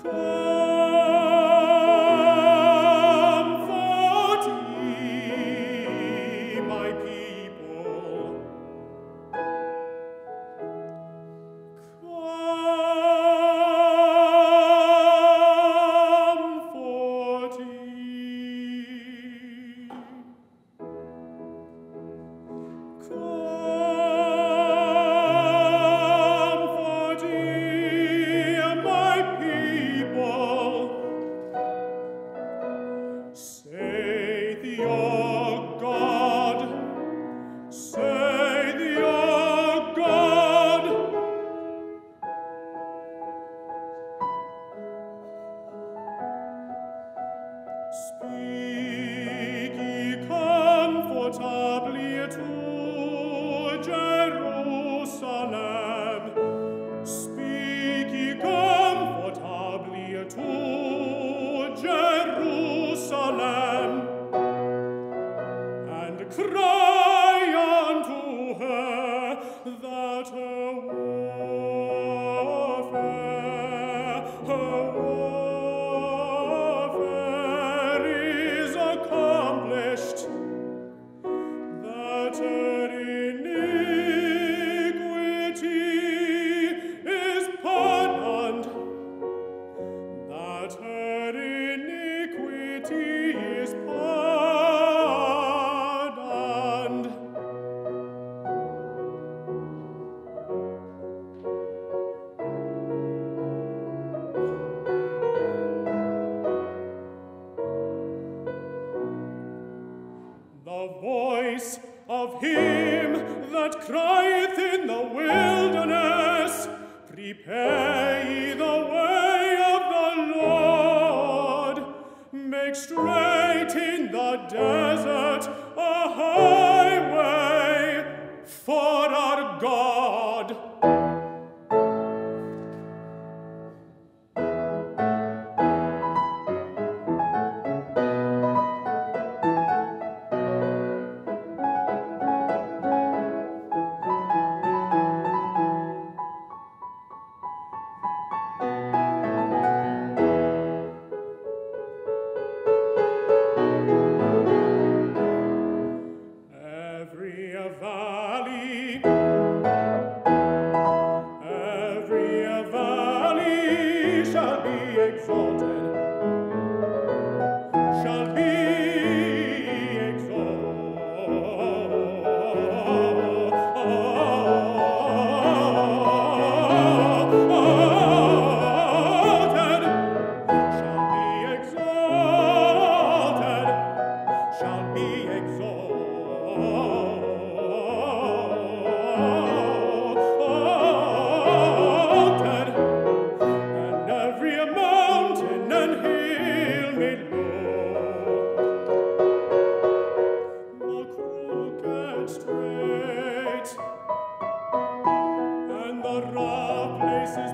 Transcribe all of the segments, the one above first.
Comfort ye, my people. Comfort ye. Comfort ye, my people. Saith your God, saith your God. Speak ye comfortably to Jerusalem. Speak ye comfortably to Jerusalem, and cry unto her that her warfare is accomplished, that her iniquity is pardoned, that her iniquity is pardoned. The voice of him that crieth in the wilderness, prepare ye the way of the Lord, make straight in the desert a highway for our God. Every valley shall be exalted, shall be shall be exalted, and every mountain and hill made low, the crooked straight, and the rough places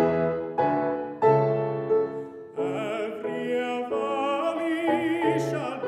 shall